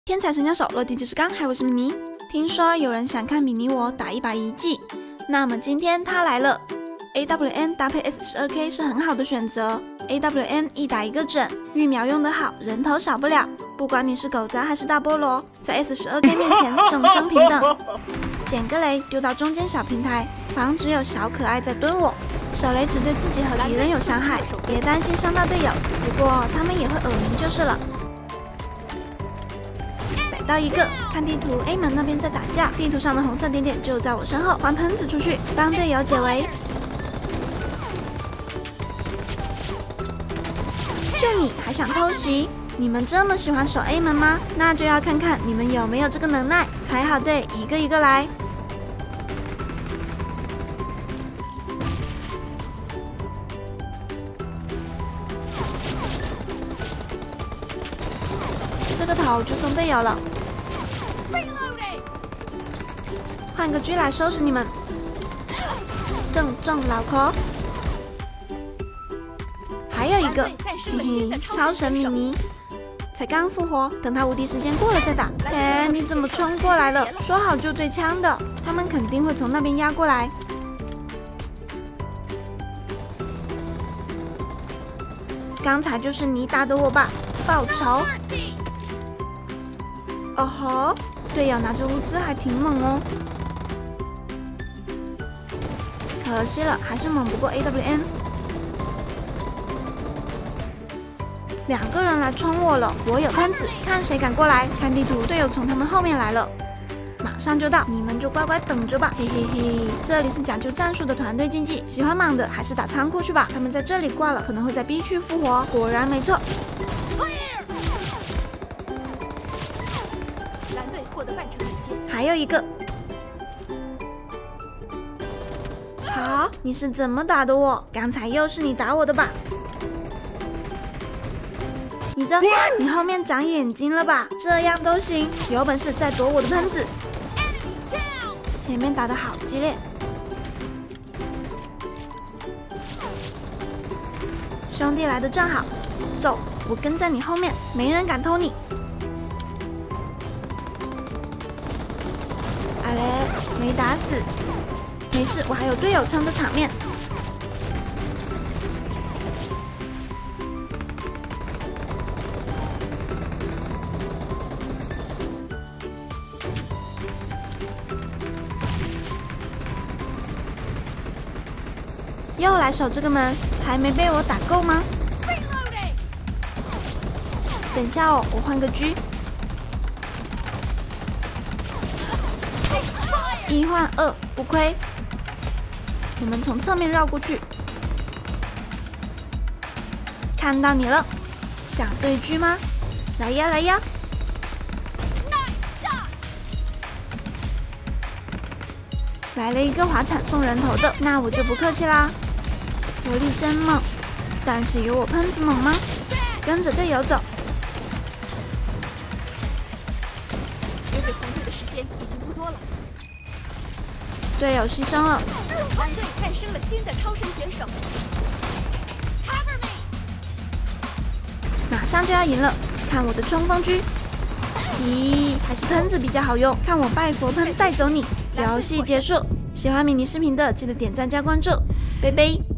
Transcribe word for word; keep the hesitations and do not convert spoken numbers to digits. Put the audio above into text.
天才神枪手落地就是刚，嗨，我是米妮。听说有人想看米妮我打一把遗迹，那么今天他来了。A W M 搭配 S 十二 K 是很好的选择。A W M 一打一个准，预秒用得好，人头少不了。不管你是狗杂还是大菠萝，在 S 十二 K 面前众生平等。捡个雷丢到中间小平台，防止有小可爱在蹲我。手雷只对自己和敌人有伤害，别担心伤到队友，不过他们也会耳鸣就是了。 到一个，看地图 ，A 门那边在打架，地图上的红色点点就在我身后，还喷子出去帮队友解围。就你还想偷袭？你们这么喜欢守 A 门吗？那就要看看你们有没有这个能耐。排好队，一个一个来。这个头就送队友了。 换个狙来收拾你们，正中老头。还有一个，嘿嘿，超神米妮，才刚复活，等他无敌时间过了再打。哎，你怎么冲过来了？说好就对枪的，他们肯定会从那边压过来。刚才就是你打的我吧？报仇！哦吼，队友拿着物资还挺猛哦。 可惜了，还是猛不过 A W M。两个人来冲我了，我有喷子，看谁敢过来。看地图，队友从他们后面来了，马上就到，你们就乖乖等着吧。嘿嘿嘿，这里是讲究战术的团队竞技，喜欢莽的还是打仓库去吧。他们在这里挂了，可能会在 B 区复活。果然没错。蓝队获得半程领先。还有一个。 好，你是怎么打的我？刚才又是你打我的吧？你这，你后面长眼睛了吧？这样都行，有本事再躲我的喷子。前面打得好激烈，兄弟来的正好，走，我跟在你后面，没人敢偷你。阿雷，没打死。 没事，我还有队友撑着场面。又来守这个门，还没被我打够吗？等一下哦，我换个狙。一换二，不亏。 我们从侧面绕过去，看到你了，想对狙吗？来呀来呀！来了一个滑铲送人头的，那我就不客气啦。火力真猛，但是有我喷子猛吗？跟着队友走。留给团队的时间已经不多了。队友牺牲了。 蓝队诞生了新的超神选手，马上就要赢了，看我的冲锋狙！咦，还是喷子比较好用，看我拜佛喷带走你！游戏结束，喜欢米妮视频的记得点赞加关注，拜拜。